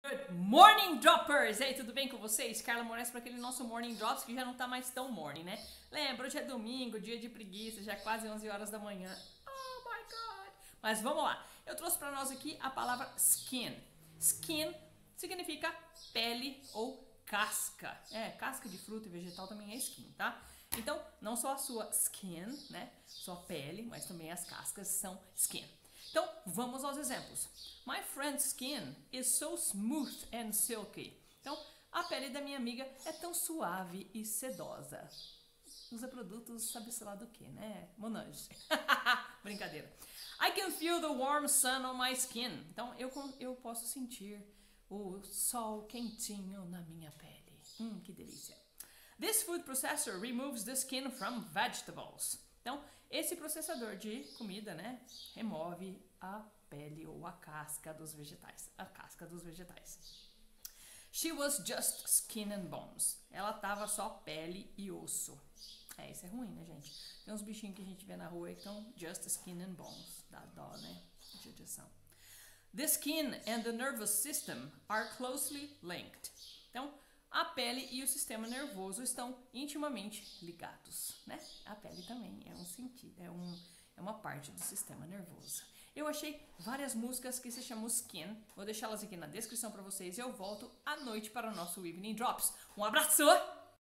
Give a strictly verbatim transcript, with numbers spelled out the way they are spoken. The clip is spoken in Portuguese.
Good morning, droppers! E aí, tudo bem com vocês? Carla Moraes para aquele nosso morning drops que já não tá mais tão morning, né? Lembra, hoje é domingo, dia de preguiça, já é quase onze horas da manhã. Oh my God! Mas vamos lá. Eu trouxe para nós aqui a palavra skin. Skin significa pele ou casca. É, casca de fruta e vegetal também é skin, tá? Então, não só a sua skin, né? Sua pele, mas também as cascas são skin. Então, vamos aos exemplos. My friend's skin is so smooth and silky. Então, a pele da minha amiga é tão suave e sedosa. Usa produtos, sabe-se lá do que, né? Monange. Brincadeira. I can feel the warm sun on my skin. Então, eu, eu posso sentir o sol quentinho na minha pele. Hum, que delícia. This food processor removes the skin from vegetables. Então, esse processador de comida, né, remove a pele ou a casca dos vegetais. A casca dos vegetais. She was just skin and bones. Ela tava só pele e osso. É, isso é ruim, né, gente? Tem uns bichinhos que a gente vê na rua que estão just skin and bones. Dá dó, né? Judiação. The skin and the nervous system are closely linked. Então, a pele e o sistema nervoso estão intimamente ligados, né? A pele também é um sentido, é, um, é uma parte do sistema nervoso. Eu achei várias músicas que se chamam Skin, vou deixá-las aqui na descrição para vocês e eu volto à noite para o nosso Evening Drops. Um abraço!